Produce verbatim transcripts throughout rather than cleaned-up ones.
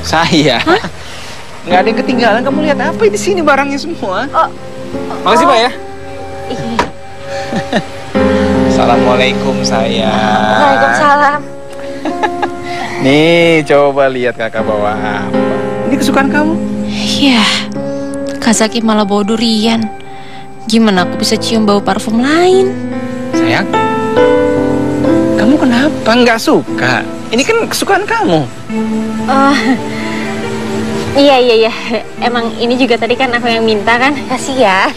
Saya? Hah? Nggak ada yang ketinggalan. Kamu lihat apa di sini barangnya semua? Oh. Makasih, oh. Pak ya. Iya. Assalamualaikum sayang. Waalaikumsalam. Nih, coba lihat kakak bawa apa. Ini kesukaan kamu? Iya. Kak Zaki malah bawa durian. Gimana aku bisa cium bau parfum lain? Sayang, kamu kenapa nggak suka? Ini kan kesukaan kamu. Oh, iya iya iya. Emang ini juga tadi kan aku yang minta kan? Kasih ya.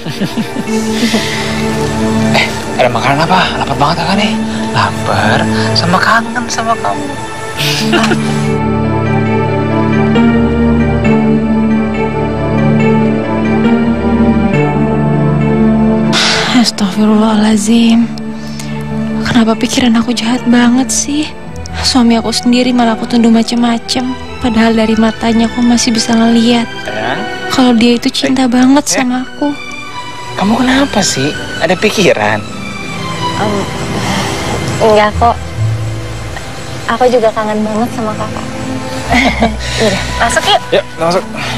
Eh, ada makanan apa? Lapar banget kakak nih. Lapar sama kangen sama kamu. Astagfirullahaladzim. Kenapa pikiran aku jahat banget sih? Suami aku sendiri malah aku tuduh macem-macem. Padahal dari matanya aku masih bisa ngeliat kalau dia itu cinta eh, banget eh. sama aku. Kamu kenapa sih? Ada pikiran? Um, enggak kok. Aku juga kangen banget sama kakak. Yaudah, masuk yuk. Yuk, masuk.